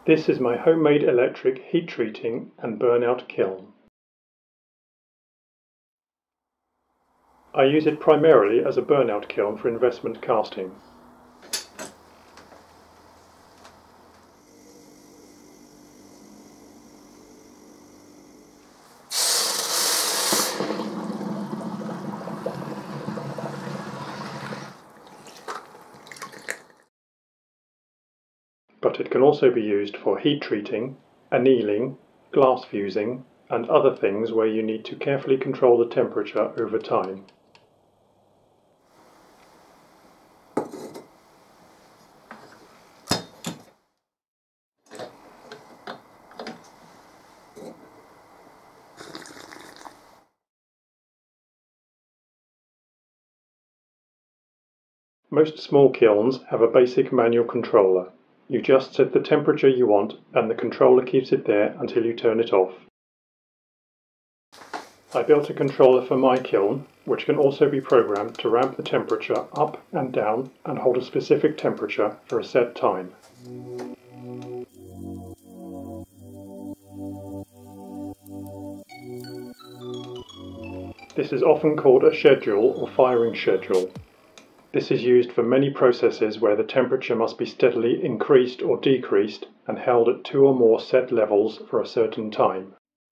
This is my homemade electric heat treating and burnout kiln. I use it primarily as a burnout kiln for investment casting. But it can also be used for heat treating, annealing, glass fusing, and other things where you need to carefully control the temperature over time. Most small kilns have a basic manual controller. You just set the temperature you want and the controller keeps it there until you turn it off. I built a controller for my kiln, which can also be programmed to ramp the temperature up and down and hold a specific temperature for a set time. This is often called a schedule or firing schedule. This is used for many processes where the temperature must be steadily increased or decreased and held at 2 or more set levels for a certain time.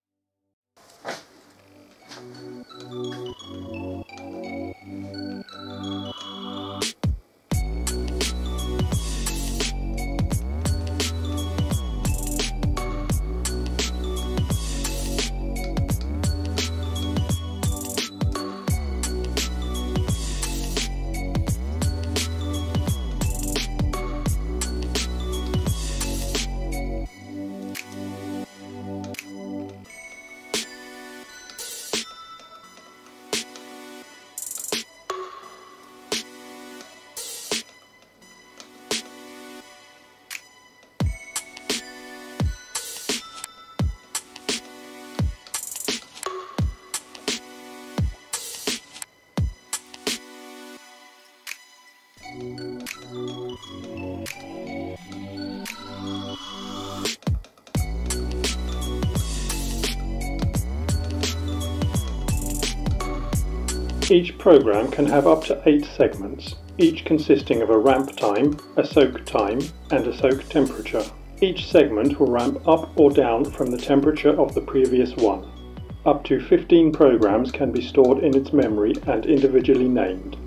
Each program can have up to 8 segments, each consisting of a ramp time, a soak time, and a soak temperature. Each segment will ramp up or down from the temperature of the previous one. Up to 15 programs can be stored in its memory and individually named.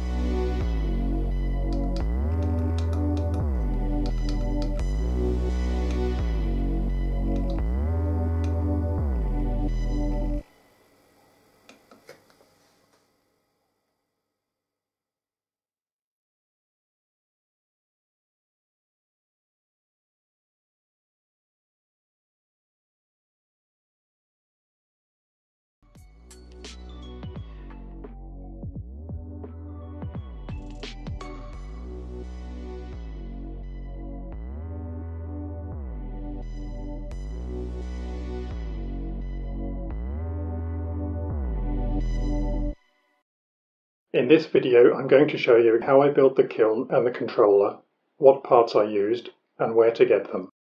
In this video I'm going to show you how I built the kiln and the controller, what parts I used, and where to get them.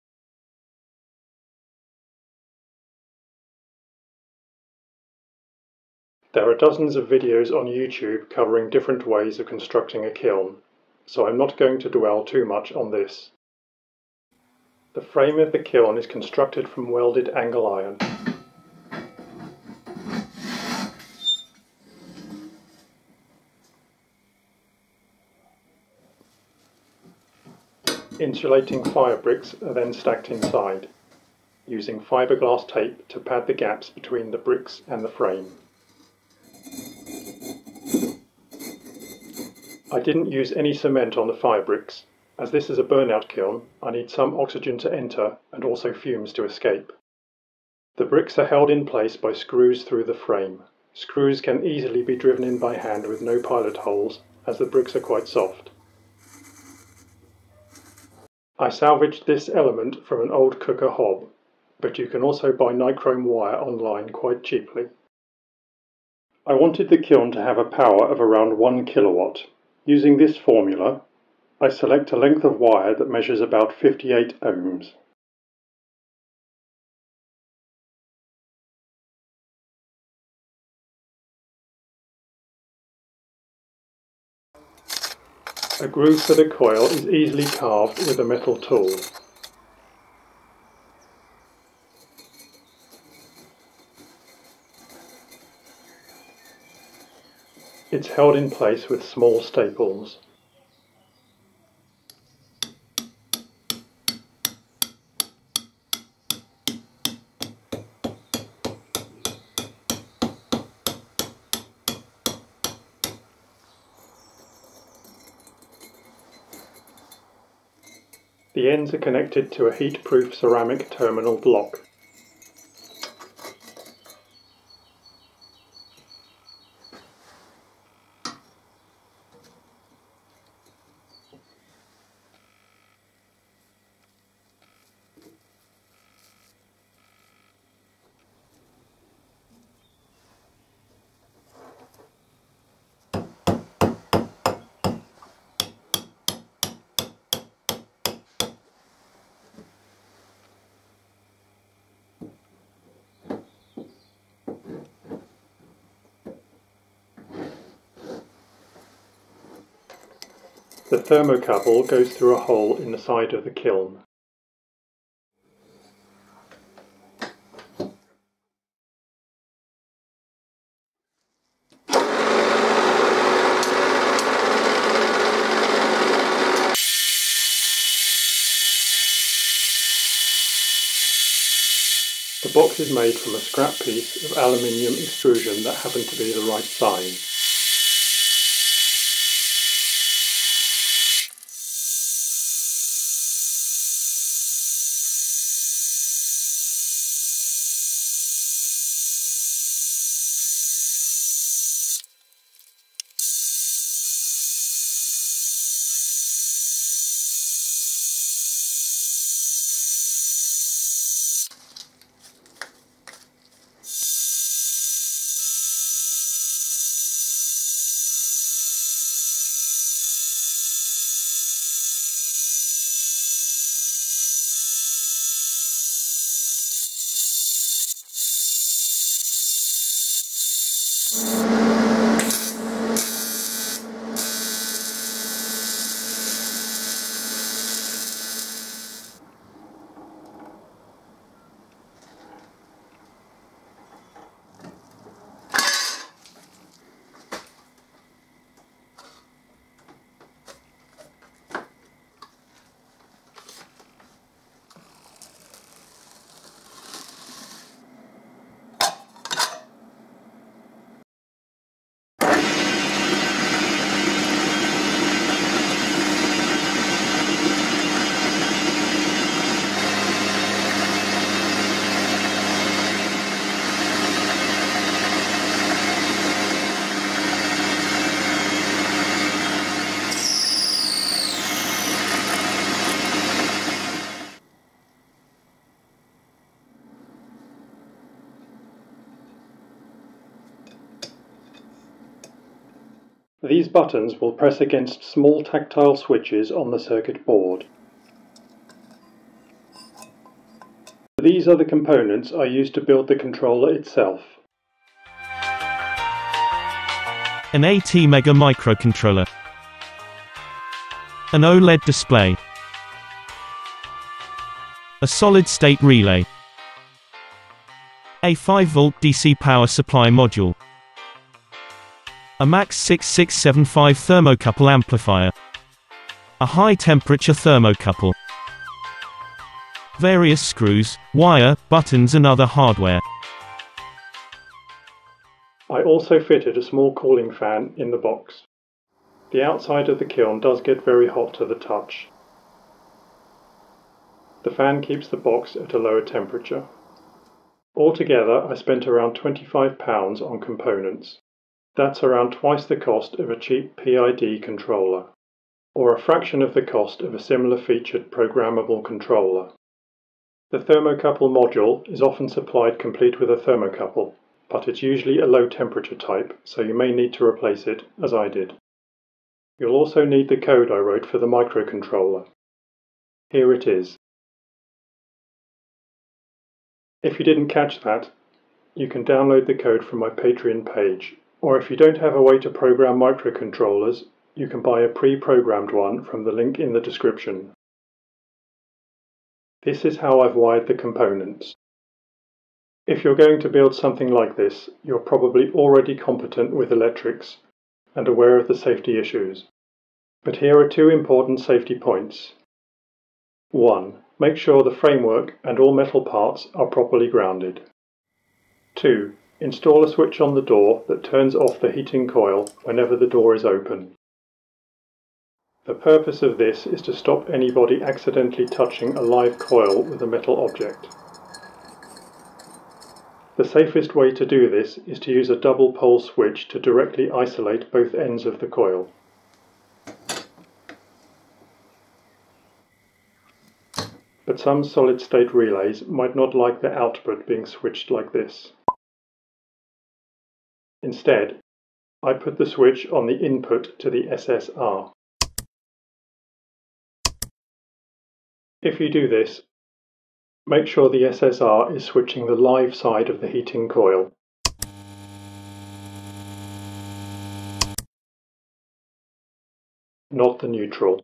There are dozens of videos on YouTube covering different ways of constructing a kiln, so I'm not going to dwell too much on this. The frame of the kiln is constructed from welded angle iron. Insulating fire bricks are then stacked inside, using fiberglass tape to pad the gaps between the bricks and the frame. I didn't use any cement on the fire bricks. As this is a burnout kiln, I need some oxygen to enter and also fumes to escape. The bricks are held in place by screws through the frame. Screws can easily be driven in by hand with no pilot holes, as the bricks are quite soft. I salvaged this element from an old cooker hob, but you can also buy nichrome wire online quite cheaply. I wanted the kiln to have a power of around 1 kilowatt. Using this formula, I select a length of wire that measures about 58 ohms. A groove for the coil is easily carved with a metal tool. It's held in place with small staples. The ends are connected to a heat-proof ceramic terminal block. The thermocouple goes through a hole in the side of the kiln. The box is made from a scrap piece of aluminium extrusion that happened to be the right size. These buttons will press against small tactile switches on the circuit board. These other components are used to build the controller itself. An ATmega microcontroller. An OLED display. A solid-state relay. A 5-volt DC power supply module. A MAX 6675 thermocouple amplifier. A high-temperature thermocouple. Various screws, wire, buttons and other hardware. I also fitted a small cooling fan in the box. The outside of the kiln does get very hot to the touch. The fan keeps the box at a lower temperature. Altogether, I spent around £25 on components. That's around twice the cost of a cheap PID controller, or a fraction of the cost of a similar featured programmable controller. The thermocouple module is often supplied complete with a thermocouple, but it's usually a low temperature type, so you may need to replace it, as I did. You'll also need the code I wrote for the microcontroller. Here it is. If you didn't catch that, you can download the code from my Patreon page, or if you don't have a way to program microcontrollers, you can buy a pre-programmed one from the link in the description. This is how I've wired the components. If you're going to build something like this, you're probably already competent with electrics and aware of the safety issues. But here are two important safety points. 1. Make sure the framework and all metal parts are properly grounded. 2. Install a switch on the door that turns off the heating coil whenever the door is open. The purpose of this is to stop anybody accidentally touching a live coil with a metal object. The safest way to do this is to use a double pole switch to directly isolate both ends of the coil. But some solid-state relays might not like the output being switched like this. Instead, I put the switch on the input to the SSR. If you do this, make sure the SSR is switching the live side of the heating coil. Not the neutral.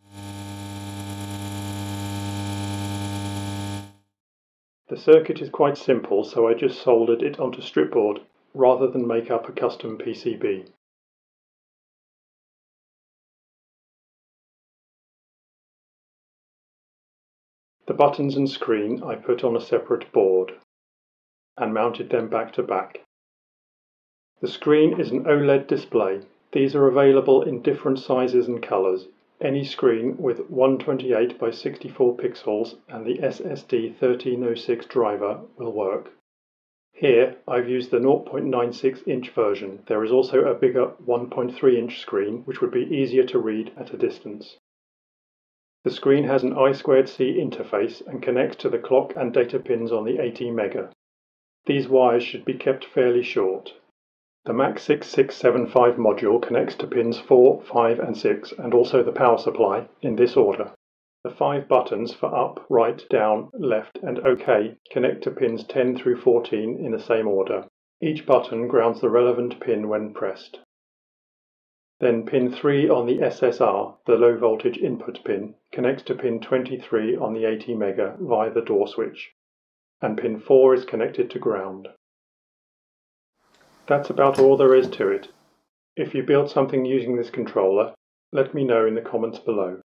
The circuit is quite simple, so I just soldered it onto stripboard rather than make up a custom PCB. The buttons and screen I put on a separate board and mounted them back to back. The screen is an OLED display. These are available in different sizes and colours. Any screen with 128 by 64 pixels and the SSD 1306 driver will work. Here I've used the 0.96 inch version. There is also a bigger 1.3 inch screen which would be easier to read at a distance. The screen has an I2C interface and connects to the clock and data pins on the ATmega. These wires should be kept fairly short. The MAX6675 module connects to pins 4, 5 and 6 and also the power supply in this order. The 5 buttons for up, right, down, left and OK connect to pins 10 through 14 in the same order. Each button grounds the relevant pin when pressed. Then pin 3 on the SSR, the low voltage input pin, connects to pin 23 on the ATmega via the door switch, and pin 4 is connected to ground. That's about all there is to it. If you build something using this controller, let me know in the comments below.